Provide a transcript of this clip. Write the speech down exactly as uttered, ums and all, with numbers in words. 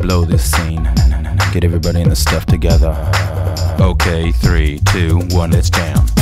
blow this scene. Get everybody in the stuff together. Okay, three, two, one, let's jam.